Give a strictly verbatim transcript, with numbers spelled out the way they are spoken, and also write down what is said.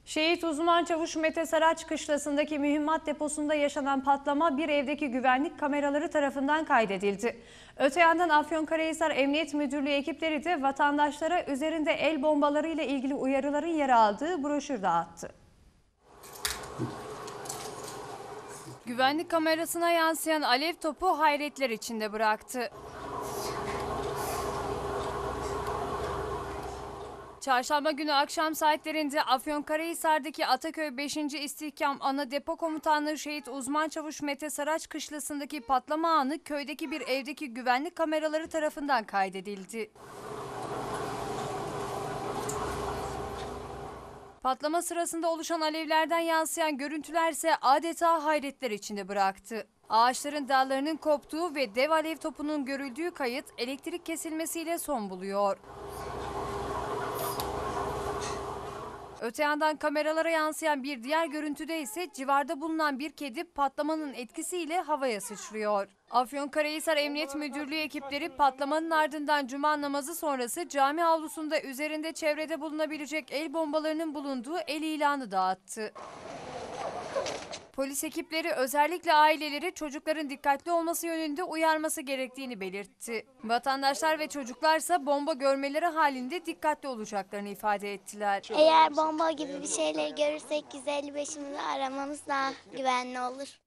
Şehit uzman çavuş Mete Saraç kışlasındaki mühimmat deposunda yaşanan patlama bir evdeki güvenlik kameraları tarafından kaydedildi. Öte yandan Afyonkarahisar Emniyet Müdürlüğü ekipleri de vatandaşlara üzerinde el bombalarıyla ilgili uyarıların yer aldığı broşür dağıttı. Güvenlik kamerasına yansıyan alev topu hayretler içinde bıraktı. Çarşamba günü akşam saatlerinde Afyonkarahisar'daki Ataköy beşinci İstihkam Ana Depo Komutanlığı Şehit Uzman Çavuş Mete Saraç kışlasındaki patlama anı köydeki bir evdeki güvenlik kameraları tarafından kaydedildi. Patlama sırasında oluşan alevlerden yansıyan görüntüler ise adeta hayretler içinde bıraktı. Ağaçların dallarının koptuğu ve dev alev topunun görüldüğü kayıt elektrik kesilmesiyle son buluyor. Öte yandan kameralara yansıyan bir diğer görüntüde ise civarda bulunan bir kedi patlamanın etkisiyle havaya sıçrıyor. Afyonkarahisar Emniyet Müdürlüğü ekipleri patlamanın ardından cuma namazı sonrası cami avlusunda üzerinde çevrede bulunabilecek el bombalarının bulunduğu el ilanı dağıttı. Polis ekipleri özellikle aileleri çocukların dikkatli olması yönünde uyarması gerektiğini belirtti. Vatandaşlar ve çocuklarsa bomba görmeleri halinde dikkatli olacaklarını ifade ettiler. Eğer bomba gibi bir şeyleri görürsek yüz elli beşimizi aramamız daha güvenli olur.